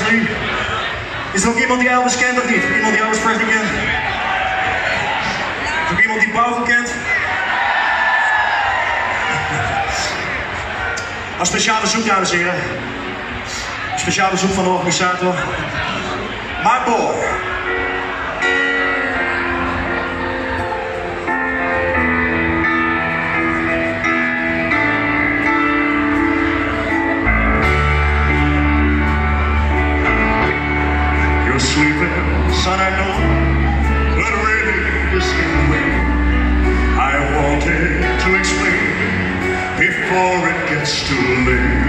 jullie. Is er ook iemand die Elvis kent of niet? Iemand die Elvis Presley kent? Is er ook iemand die Pauw kent? Een speciale zoek, dames en heren. Een speciale zoek van de organisator. My boy. You're sleeping, son, I know, but really this is the way I wanted to explain before it gets too late.